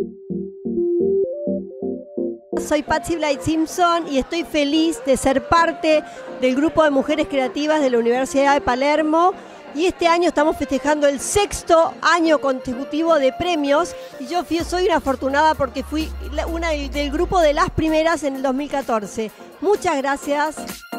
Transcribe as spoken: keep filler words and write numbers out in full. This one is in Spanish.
Soy Patsy Blight Simpson y estoy feliz de ser parte del grupo de mujeres creativas de la Universidad de Palermo. Y este año estamos festejando el sexto año consecutivo de premios. Y yo fui, soy una afortunada porque fui una del grupo de las primeras en el dos mil catorce. Muchas gracias.